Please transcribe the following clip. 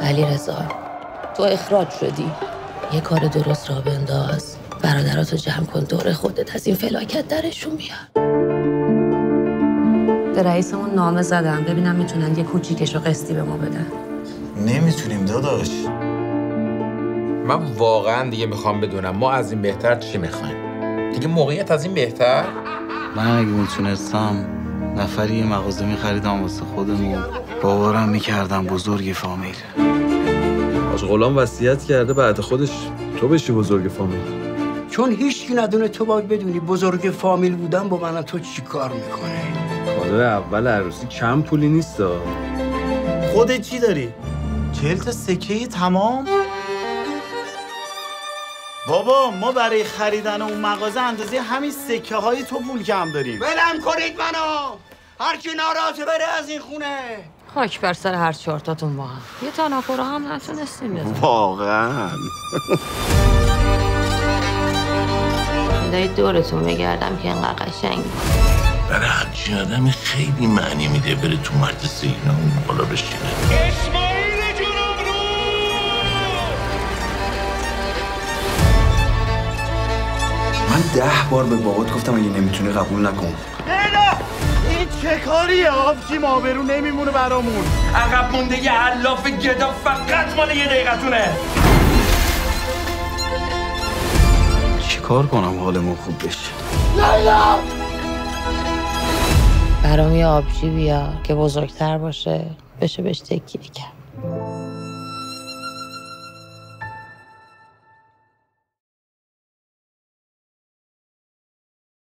علیرضا، تو اخراج شدی. یه کار درست را بنداز، برادراتو جمع کن دور خودت، از این فلاکت درشون بیار. به رئیسمون نامه زدم ببینم میتونن یه کوچیکشو قسطی به ما بدن. نمیتونیم داداش. من واقعا دیگه میخوام بدونم ما از این بهتر چی میخوایم. دیگه موقعیت از این بهتر. من اگه میتونستم نفری یه مغازه میخریدم واسه خودمون، باورم میکردم بزرگ فامیل. حاج غلام وصیت کرده بعد خودش تو بشی بزرگ فامیل. چون هیچکی ندونه تو باید بدونی بزرگ فامیل بودن با من تو چی کار میکنه. کادو اول عروسی کم پولی نیستا. خودت چی داری؟ 40 تا سکه تمام؟ بابا ما برای خریدن اون مغازه اندازه همین سکه های تو پول کم داریم. ولم کنید منو! هر کی ناراحته بره از این خونه. خاک بر سر هر چهارتاتون با هم. یه تنافر هم نتونستیم بزنیم. واقعا دایی دورتون بگردم که اینقدر قشنگ. برای همچین آدمی خیلی معنی میده بره تو مرد سینا اون بالا بشینه. اسماعیل جناب رو! من 10 بار به بابات گفتم اگه نمیتونی قبول نکن. این چه کاریه؟ آبجی آبرو نمیمونه برامون. عقب مونده یه علاف گدا فقط مال یه دقیقتونه. چیکار کنم حالمون خوب بشه؟ برام یه آبجی بیار که بزرگتر باشه، بشه بهش تکیه کرد.